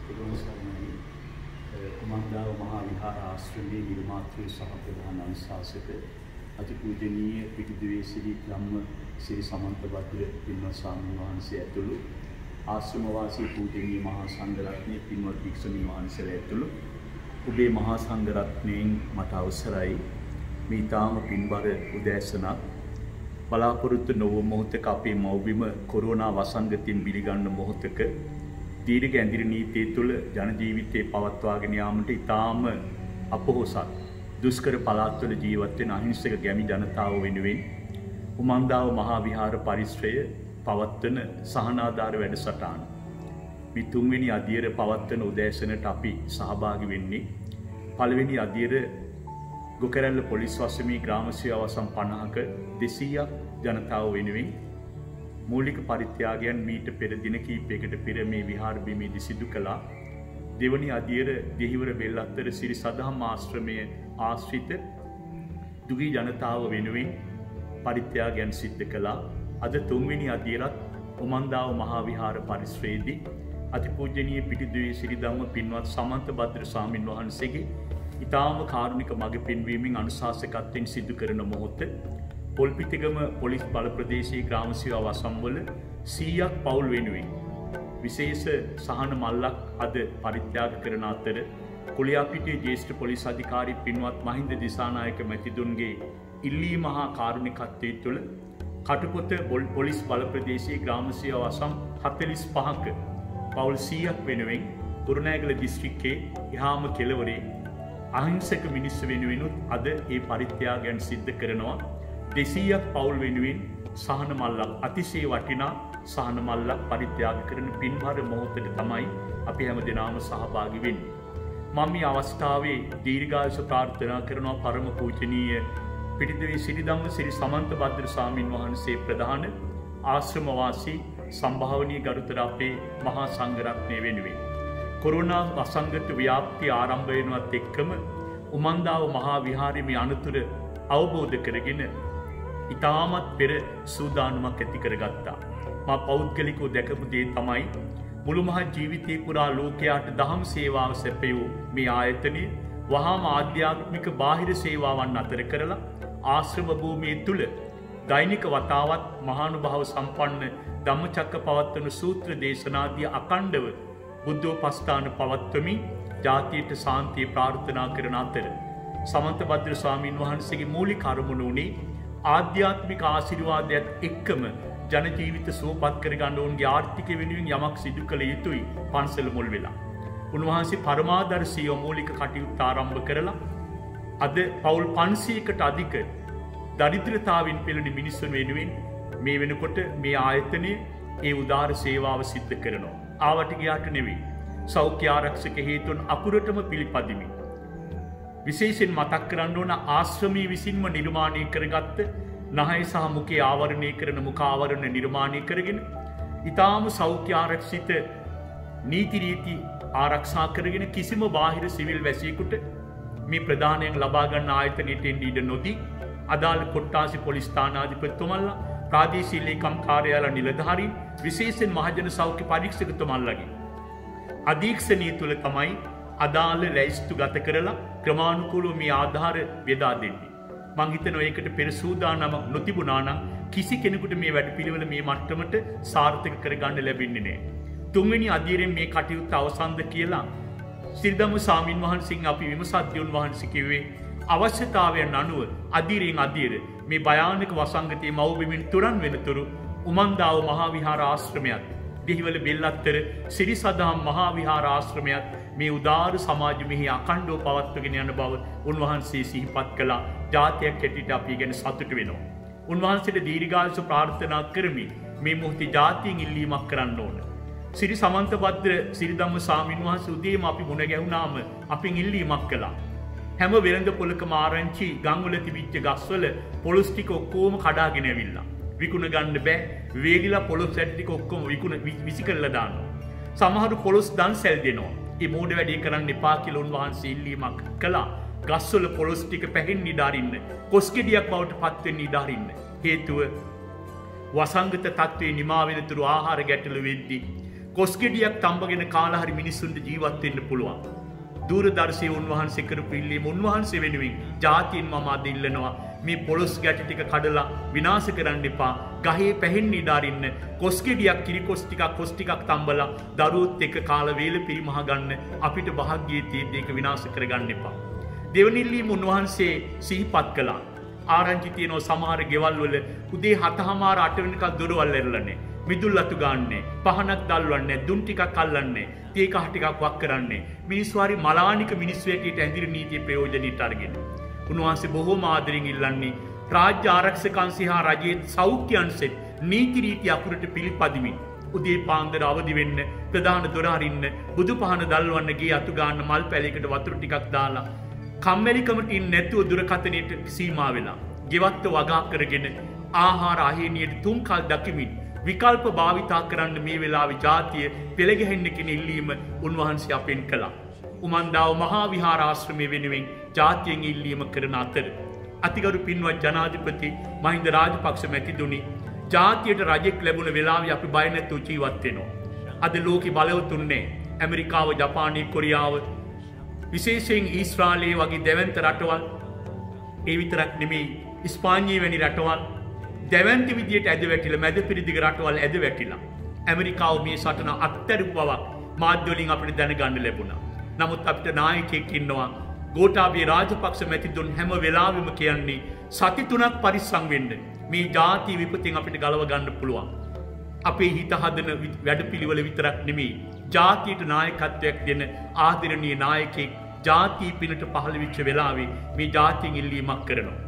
තිරුවන්සරණයි කුමන්දාව මහා විහාර ආශ්‍රමයේ නිර්මාතෘ සහ ප්‍රධාන අනුශාසක අතිපූජනීය පිටිදුවේ ශ්‍රී ධම්ම ශ්‍රී සමන්තබද්ද පින්වත් ස්වාමීන් වහන්සේ ඇතුළු ආශ්‍රම වාසී පූජනීය මහා සංඝ රත්නයේ පින්වත් භික්ෂුණීන් වහන්සේලා ඇතුළු ඔබේ මහා සංඝ රත්නයෙන් මට අවසරයි මේ තාම පින්බර උදෑසනක් බලාපොරොත්තු නොව මොහොතක අපේ මව්බිම කොරෝනා වසංගතයෙන් බිලිගන්න මොහොතක දීර්ඝ ඇඳිරි නීතිය තුළ ජන ජීවිතේ පවත්වාගෙන යාමට ඉතාම අපොහොසත් දුෂ්කර පළාත්වල ජීවත් වෙන අහිංසක ගැමි ජනතාව වෙනුවෙන් උමන්දාව මහා විහාර පරිශ්‍රය පවත්වන සහනාධාර වැඩසටහන මේ තුන්වෙනි අදියර පවත්වන උදෑසනට අපි සහභාගී වෙන්නේ පළවෙනි අදියර ගොකරැල්ල පොලිස් වසමේ ග්‍රාම සේවා වසම් 50ක 200ක් ජනතාව වෙනුවෙන් මූලික පරිත්‍යාගයන් මීට පෙර දින කිහිපයකට පෙර මේ විහාර බිමේදී සිදු කළා. දෙවනි අදියර දෙහිවර බෙල්ලත්තර සිරි සදහම් ආශ්‍රමයේ ආශ්‍රිත දුගී ජනතාව වෙනුවෙන් පරිත්‍යාගයන් සිද්ධ කළා. අද තුන්වෙනි අදියරත් උමන්දාව මහා විහාර පරිශ්‍රයේදී අතිපූජනීය පිටිදුවේ ශ්‍රී ධම්ම පින්වත් සමන්ත භද්‍ර ස්වාමින් වහන්සේගේ ඊටාම කාරුණික මඟ පෙන්වීමෙන් අනුශාසකත්වයෙන් සිදු කරන මොහොත පොල්පිටිගම පොලිස් බල ප්‍රදේශයේ ග්‍රාම සේවා වසම්වල 100ක් පවුල් වෙනුවෙන් විශේෂ සහන මල්ලක් අද පරිත්‍යාග කරන අතර කුලියාපිටියේ ජ්‍යෙෂ්ඨ පොලිස් අධිකාරී පින්වත් මහින්ද දිසානායක මැතිතුන්ගේ ඉල්ලීම හා කාරුණිකත්වයේ තුළ කටුපොත පොලිස් බල ප්‍රදේශයේ ග්‍රාම සේවා වසම් 45ක පවුල් 100ක් වෙනුවෙන් කුරුණෑගල දිස්ත්‍රික්කයේ යහාම කෙළවරේ අහිංසක මිනිස්සු වෙනුවෙනුත් අද ඒ පරිත්‍යාගයන් සිද්ධ කරනවා. 200ක් පවුල් වෙනුවෙන් සහන මල්ලක් අතිශය වටිනා සහන මල්ලක් පරිත්‍යාග කරන පින්බර මොහොතට තමයි අපි හැමදෙනාම සහභාගී වෙන්නේ. මම මේ අවස්ථාවේ දීර්ඝායුෂ ප්‍රාර්ථනා කරනවා පරම පූජනීය පිටිදුවේ ශ්‍රී ධම්ම ශ්‍රී සමන්ත භද්‍ර ස්වාමින් වහන්සේ ප්‍රධාන ආශ්‍රම වාසී සම්භාවනීය ගරුතර අපේ මහා සංඝ රත්නය වෙනුවෙන් කොරෝනා වසංගත ව්‍යාප්තිය ආරම්භ වෙනවත් එක්කම උමන්දාව මහා විහාරයේ මේ අනතුර අවබෝධ කරගෙන ඉතාමත් පෙර සූදානමක් ඇති කරගත්තා. මා පෞද්ගලිකව දැකපු දේ තමයි මුළු මහත් ජීවිතේ පුරා ලෝකයාට දහම් සේවාව සැපයූ මේ ආයතනය වහාම ආධ්‍යාත්මික බාහිර සේවාවන් අතර කරලා ආශ්‍රම භූමිය තුල දෛනික වතාවත් මහානුභාව සම්පන්න ධම්මචක්කපවත්තන සූත්‍ර දේශනාදී අකණ්ඩව බුද්ධෝපස්ථාන පවත්වමින් ජාතියට සාන්තිය ප්‍රාර්ථනා කරන අතර සමන්ත භද්‍ර ස්වාමීන් වහන්සේගේ මූලික අරමුණ උනේ ආධ්‍යාත්මික ආශිර්වාදයත් එක්කම ජන ජීවිත සුවපත් කරගන්න ඕන්ගේ ආර්ථික වෙනුවෙන් යමක් සිදු කළ යුතුයි පන්සල මුල් වෙලා. උන්වහන්සේ පරමාදර්ශීව මූලික කටයුතු ආරම්භ කරලා අද පවුල් 500කට අධික දරිද්‍රතාවෙන් පෙළෙන මිනිස්සුන් වෙනුවෙන් මේ වෙනකොට මේ ආයතනයේ ඒ උදාර සේවාව සිද්ධ කරනවා. ආවට ගියාට නෙවෙයි. සෞඛ්‍ය ආරක්ෂක හේතුන් අකුරටම පිළිපදිමින් විශේෂයෙන් මතක් කරන්න ඕන ආශ්‍රමයේ විසින්ම නිර්මාණය කරගත්ත නහය සහ මුඛය ආවරණය කරන මුඛ ආවරණ නිර්මාණය කරගෙන ඊටාම සෞඛ්‍ය ආරක්ෂිත නීති රීති ආරක්ෂා කරගෙන කිසිම බාහිර සිවිල් වැසියෙකුට මේ ප්‍රදානයෙන් ලබා ගන්න ආයතනයට එන්න ඉඩ නොදී අදාළ කොට්ටාසි පොලිස් ස්ථානාධිපතිතුමන්ලා ප්‍රාදේශීය ලේකම් කාර්යාල නිලධාරීන් විශේෂයෙන් මහජන සෞඛ්‍ය පරීක්ෂකතුමන්ලාගේ අධීක්ෂණය තුළ තමයි අදාළ ලැයිස්තු ගත කරලා ක්‍රමානුකූලව මේ ආධාර බෙදා දෙන්නේ. මං හිතනවා ඒකට පෙර සූදානමක් නොතිබුණා නම් කිසි කෙනෙකුට මේ වැඩපිළිවෙල මේ මට්ටමට සාර්ථක කරගන්න ලැබෙන්නේ නැහැ. තුන්වෙනි අදියරෙන් මේ කටයුත්ත අවසන්ද කියලා ශ්‍රී ධම්ම ස්වාමින් වහන්සේගෙන් අපි විමසද්දී උන්වහන්සේ කිව්වේ අවශ්‍යතාවයන් අනුව අදියරෙන් අදියර මේ භයානක වසංගතයේ මව්බිමින් තුරන් වෙනතුරු උමන්දාව මහා විහාර ආශ්‍රමයත් දෙහිවල බෙල්ලත්තර සිරි සදහම් මහා විහාර ආශ්‍රමයත් මේ උදාර සමාජ මෙහි අඛණ්ඩව පවත්වගෙන යන බව උන්වහන්සේ සිහිපත් කළා. ජාතියක් හැටියට අපි ගැන සතුටු වෙනවා. උන්වහන්සේට දීර්ඝායුෂ ප්‍රාර්ථනා කරමින් මේ මොහොතේ ජාතියෙන් ඉල්ලීමක් කරන්න ඕන. සිරි සමන්ත භද්‍ර සිරි ධම්ම ස්වාමීන් වහන්සේ උදේම අපි මුණ ගැහුණාම අපින් ඉල්ලීමක් කළා. හැම වෙළඳ පොලකම ආරංචි ගම්වල තිබිච්ච ගස්වල පොළොස් ටික ඔක්කොම කඩාගෙන ඇවිල්ලා. විකුණ ගන්න බෑ. වේලිලා පොළොස් ඇට ටික ඔක්කොම විසි කරලා දානවා. සමහරු පොළොස් දන්සැල් දෙනවා. ඒ මෝඩ වැඩේ කරන්න එපා කියලා උන්වහන්සේ ඉල්ලීමක් කළා. ගස්වල පොළොස් ටික පැහෙන්න ඉඩ අරින්න. කොස් ගෙඩියක් බවට පත් වෙන්න ඉඩ අරින්න. හේතුව වසංගත තත්ත්වයේ නිමා වෙනතුරු ආහාර ගැටලු වෙද්දී කොස්ගෙඩියක් තඹගෙන කාලා හරි මිනිස්සුන්ට ජීවත් වෙන්න පුළුවන්. දූරදර්ශයේ උන්වහන්සේ කරපු ඉල්ලීම උන්වහන්සේ වෙනුවෙන් ජාතීන් මම අද ඉල්ලනවා මේ පොළොස් ගැටි ටික කඩලා විනාශ කරන්න එපා. ගහේ පැහෙන්න ඉඩ අරින්න. කොස්ගෙඩියක් කිරිකොස් ටිකක් කොස් ටිකක් තඹලා දරුවොත් එක්ක කාලා වේල පිරිමහ ගන්න අපිට භාග්‍යයේ තියෙද්දි ඒක විනාශ කරගන්න එපා. දෙවනි ඉල්ලීම උන්වහන්සේ සිහිපත් කළා. ආරංචි තියෙනවා සමහර ගෙවල් වල උදේ 7:00 8 වෙනකල් දොරවල් ඇරලානේ. මිදුල් අතු ගන්නනේ, පහනක් දැල්වන්නේ, දුම් ටිකක් අල්ලන්නේ, තේ කහ ටිකක් වක් කරන්නේ. මිනිස්සු හරි මලානික මිනිස්සු හැටියට ඇඳිරි නීතිය ප්‍රයෝජනෙට අරගෙන. උන්වහන්සේ බොහෝම ආදරෙන් ඉල්ලන්නේ රාජ්‍ය ආරක්ෂක අංශය හා රජයේ සෞඛ්‍ය අංශෙත් නීති රීති අකුරට පිළිපදිමින් උදේ පාන්දර අවදි වෙන්න, ප්‍රධාන දොර අරින්න, බුදු පහන දැල්වන්න, ගේ අතු ගන්න, මල් පැලයකට වතුර ටිකක් දාලා කම්මැලිකමට ඉන්නේ නැතුව දුරකථනයට සීමා වෙලා ගෙවත්ත වගා කරගෙන ආහාර අහේනියට තුන් කල් දකිමින් විකල්ප භාවිතා කරන්න මේ වෙලාවේ ජාතිය පෙළගැහෙන්න කියන ඉල්ලීම උන්වහන්සේ අපෙන් කළා. උමන්දාව මහා විහාරාශ්‍රමයේ වෙනුවෙන් ජාතියෙන් ඉල්ලීම කරන අතර අතිගරු පින්වත් ජනාධිපති මහින්ද රාජපක්ෂ මැතිතුනි ජාතියට රජෙක් ලැබුණ වෙලාවේ අපි බය නැතුව ජීවත් වෙනවා. අද ලෝකෙ බලවතුන්නේ ඇමරිකාව, ජපානය, කොරියාව, විශේෂයෙන් ඊශ්‍රායලයේ වගේ දැවැන්ත රටවල්, ඒ විතරක් නෙමෙයි ඉස්පාඤ්ඤය වැනි රටවල් දැවැන්ත විදියට ඇද වැටිලා, මැද පිරිදිග රටවල් ඇද වැටිලා ඇමරිකාව මේ සටන අත්හැරපු බවක් මාධ්‍ය වලින් අපිට දැනගන්න ලැබුණා. නමුත් අපිට නායකයෙක් ඉන්නවා ගෝඨාභය රාජපක්ෂ මැතිතුන් හැම වෙලාවෙම කියන්නේ සති 3ක් පරිස්සම් වෙන්න. මේ ජාතිය විපතින් අපිට ගලව ගන්න පුළුවන්. අපේ හිත හදන වැඩපිළිවෙල විතරක් නෙමෙයි ජාතියට නායකත්වයක් දෙන ආදරණීය නායකයෙක් ජාතිය පිනට පහළ වෙච්ච වෙලාවේ මේ ජාතියෙන් ඉල්ලීමක් කරනවා.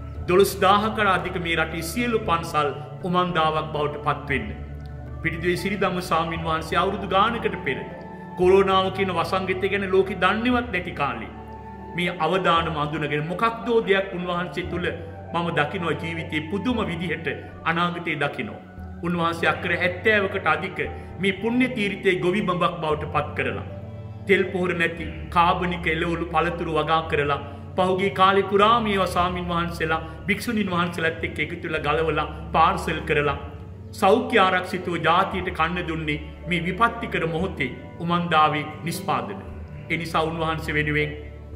12000කට අධික මේ රටේ සියලු පන්සල් උමන්දාවක් බවට පත් වෙන්න. පිටිදුවේ සිරිධම්ම ස්වාමීන් වහන්සේ අවුරුදු ගානකට පෙර කොරෝනාව කියන වසංගතය ගැන ලෝකෙ දන්නේවත් නැති කාලේ මේ අවදානම අඳුනගෙන මොකක්දෝ දෙයක් උන්වහන්සේ තුල මම දකිනවා ජීවිතේ පුදුම විදිහට අනාගතේ දකිනවා. උන්වහන්සේ අක්කර 70කට අධික මේ පුණ්‍ය තීර්ථයේ ගොවි බඹක් බවට පත් කරලා තෙල් පොහොර නැති කාබනික එළවලු පළතුරු වගා කරලා පහුගිය කාලේ පුරා මේවා ස්වාමින් වහන්සේලා භික්ෂුණීන් වහන්සේලාත් එක්ක එකතු වෙලා ගලවලා පාර්සල් කරලා සෞඛ්‍ය ආරක්ෂිතව ජාතියට කන්න දුන්නේ මේ විපත්තිකර මොහොතේ උමන්දාවේ නිෂ්පාදන. ඒ නිසා උන්වහන්සේ වෙනුවෙන්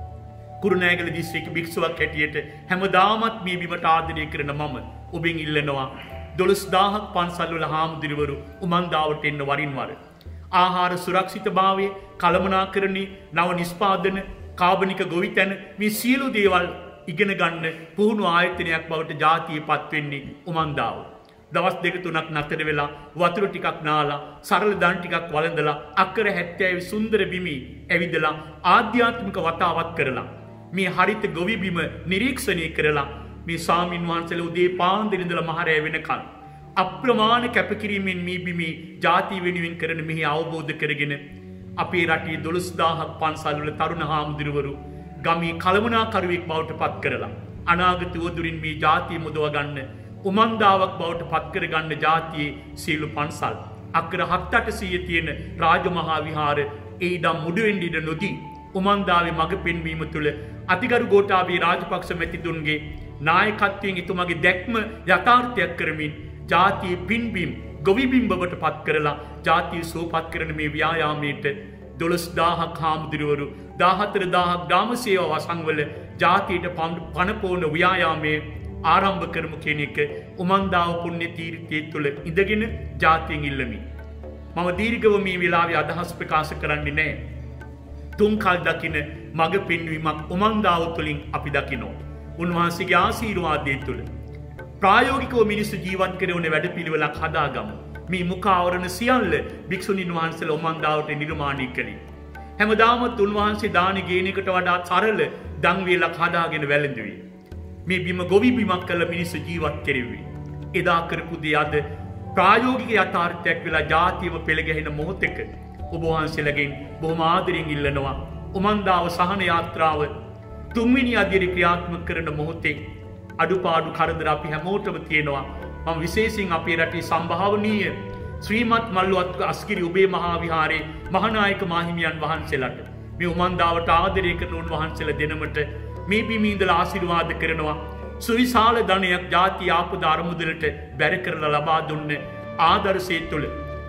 කුරුණෑගල දිස්ත්‍රික්ක භික්ෂුවක් හැටියට හැමදාමත් මේ බිමට ආදරය කරන මම ඔබෙන් ඉල්ලනවා 12000ක් පන්සල් වල හාමුදුරුවරු උමන්දාවට එන්න වරින් වර. ආහාර සුරක්ෂිතභාවය, කළමනාකරණේ, නව නිෂ්පාදන, කාබනික ගොවිතැන මේ සියලු දේවල් ඉගෙන ගන්න පුහුණු ආයතනයක් බවට ජාතිය පත් වෙන්නේ උමන්දාව. දවස් 2-3ක් නතර වෙලා වතුර ටිකක් නාලා සරල දන් ටිකක් වළඳලා අක්කර 70 සුන්දර බිමි ඇවිදලා ආධ්‍යාත්මික වතාවත් කරලා මේ හරිත ගොවි බිම නිරීක්ෂණය කරලා මේ ස්වාමින් වහන්සේලා උදේ පාන්දර ඉඳලා මහරෑ වෙනකන් අප්‍රමාණ කැපකිරීමෙන් මේ බිමේ ජාතිය වෙනුවෙන් කරන මෙහි අවබෝධ කරගෙන අපේ රටේ 12000ක් පන්සල් වල තරුණ හාමුදුරුවරු ගමේ කළමනාකරුවෙක් බවට පත් කරලා අනාගත උවදුරින් මේ ජාතිය මුදව ගන්න උමන්දාවක් බවට පත් කරගන්න ජාතියේ සීල පන්සල් අක්කර 7-800 තියෙන රාජමහා විහාර ඒ ඉඩම් මුඩු වෙන්න ඉඩ නොදී උමන්දාවේ මඟ පෙන්වීම තුළ අතිගරු ගෝඨාභය රාජපක්ෂ මැතිතුන්ගේ නායකත්වයෙන් එතුමාගේ දැක්ම යථාර්ථයක් කරමින් ජාතියේ පින්බිම් ගොවිබිම් බවට පත් කරලා ජාතිය සෝපත් කරන මේ ව්‍යායාමයට 12000ක් හාමුදුරුවරු 14000ක් ග්‍රාම සේවා වසංවල ජාතියට පණපෝන ව්‍යායාමයේ ආරම්භ කරමු කියන එක උමන්දාව පුණ්‍ය තීර්ථයේ තුල ඉඳගෙන ජාතියෙන් ඉල්ලමි. මම දීර්ඝව මේ වෙලාවේ අදහස් ප්‍රකාශ කරන්නේ නැහැ. තුන් කල් දකින මඟ පෙන්වීමක් උමන්දාව තුළින් අපි දකිනවා. උන්වහන්සේගේ ආශිර්වාදය තුළ ප්‍රායෝගිකව මිනිස්සු ජීවත් කරන වැඩපිළිවෙලක් හදාගමු. මේ මුඛ ආවරණ සියල්ල භික්ෂුණීන් වහන්සේලා උමන්දාවට නිර්මාණය කළේ. හැමදාමත් උන්වහන්සේ දානි ගේන එකට වඩා සරල දන් වේලක් හදාගෙන වැළඳුවේ. මේ බිම ගොවි බිමක් කළ මිනිස්සු ජීවත් කෙරෙව්වේ. එදා කරපු දේ අද ප්‍රායෝගික යථාර්ථයක් වෙලා ජාතියම පෙළගැහෙන මොහොතක ඔබ වහන්සේලාගෙන් බොහොම ආදරෙන් ඉල්ලනවා උමන්දාව සහන යාත්‍රාව තුන්වෙනි අධ්‍යයනය ක්‍රියාත්මක කරන මොහොතේ අඩුපාඩු කරදර අපි හැමෝටම තියෙනවා. මම විශේෂයෙන් අපේ රටේ සම්භාවනීය ශ්‍රීමත් මල්ලුවත් අස්ගිරි උබේ මහා විහාරයේ මහානායක මාහිමියන් වහන්සේලාට මේ උමන්දාවට ආදරය කරන උන්වහන්සේලා දෙනමට මේ බිමේ ඉඳලා ආශිර්වාද කරනවා. සුවිශාල ධනයක් ජාතිය ආපදා අරමුදලට බැර කරලා ලබා දුන්න ආදර්ශය තුළ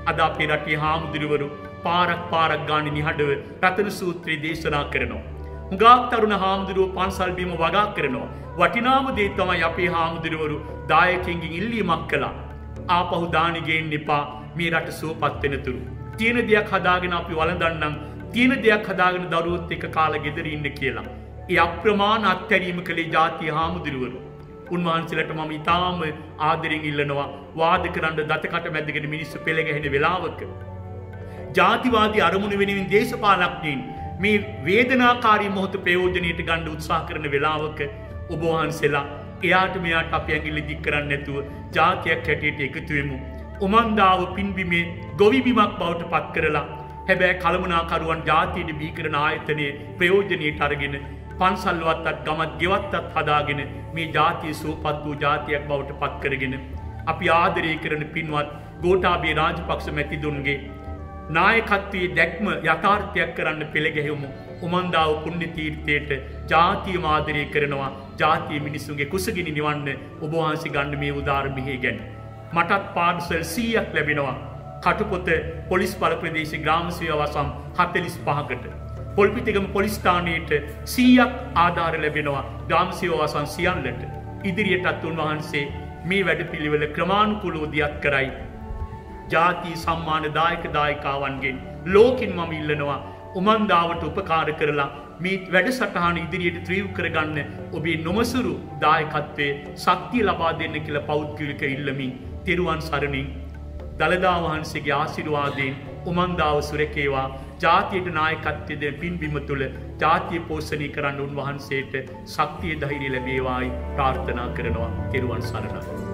අද අපේ රටේ හාමුදුරුවරු පාරක් ගානේ නිහඬව රතන සූත්‍රය දේශනා කරනවා. හුඟක් තරුණ හාමුදුරුවෝ පන්සල් බිම වගා කරනවා. වටිනාම දේ තමයි අපේ හාමුදුරුවරු දායකයන්ගෙන් ඉල්ලීමක් කළා. ආපහු දානි ගේන්න එපා මේ රට සුවපත් වෙනතුරු. තියෙන දෙයක් හදාගෙන අපි වළඳන්නම්. තියෙන දෙයක් හදාගෙන දරුවොත් එක්ක කාලා ගෙදර ඉන්න කියලා. ඒ අප්‍රමාණ අත්හැරීම කළේ ජාතිය හාමුදුරුවරු. උන්වහන්සේලාට මම ඊටාම ආදරෙන් ඉල්ලනවා වාද කරන්න දතකට මැදගෙන මිනිස්සු පෙළ ගැහෙන වෙලාවක ජාතිවාදී අරමුණු වෙනුවෙන් දේශපාලඥයින් මේ වේදනාකාරී මොහොත ප්‍රයෝජනෙට ගන්න උත්සාහ කරන වෙලාවක ඔබ වහන්සේලා එයාට මෙයාට අපි ඇඟිලි දික් කරන්නේ නැතුව ජාතියක් හැටියට එකතු වෙමු. උමන්දාව පින්බිමේ ගොවි බිමක් බවට පත් කරලා හැබැයි කලමනාකරුවන් ජාතියට බිහි කරන ආයතනයේ ප්‍රයෝජනෙට අරගෙන පන්සල්වත්තත් ගමත් ගෙවත්තත් හදාගෙන මේ ජාතිය සුවපත් වූ ජාතියක් බවට පත් කරගෙන අපි ආදරය කරන පින්වත් ගෝඨාභය රාජපක්ෂ මැතිතුන්ගේ නායකත්වයේ දැක්ම යථාර්ථයක් කරන්න පෙළ ගැහෙමු. උමන්දාව පුණ්‍ය තීර්ථයට ජාතියම ආදරය කරනවා. ජාතිය මිනිසුන්ගේ කුසගිනි නිවන්න ඔබ වහන්සේ ගන්න මේ උදාර මෙහෙය ගැන. මටත් පාර්සල් 100ක් ලැබෙනවා. කටුපොත පොලිස් බල ප්‍රදේශ ග්‍රාම සේවා වසම් 45කට. පොල්පිටිගම පොලිස් ස්ථානයට 100ක් ආධාර ලැබෙනවා ග්‍රාම සේවා වසම් සියල්ලට. ඉදිරියටත් උන්වහන්සේ මේ වැඩපිළිවෙල ක්‍රමානුකූලව දියත් කරයි. ජාති සම්මාන දායක දායකාවන්ගෙන් ලෝකෙන් මම ඉල්ලනවා උමන්දාවට උපකාර කරලා මේ වැඩසටහන ඉදිරියට ත්‍රිව් කරගන්න ඔබේ නොමසුරු දායකත්වයේ ශක්තිය ලබා දෙන්න කියලා පෞද්ගලික ඉල්ලමින් තෙරුවන් සරණින් දළදා වහන්සේගේ ආශිර්වාදයෙන් උමන්දාව සුරකේවා. ජාතියට නායකත්වයේ දෙන පින්බිම තුළ ජාතිය පෝෂණය කරන්න උන්වහන්සේට ශක්තිය ධෛර්යය ලැබේවායි ප්‍රාර්ථනා කරනවා. තෙරුවන් සරණයි.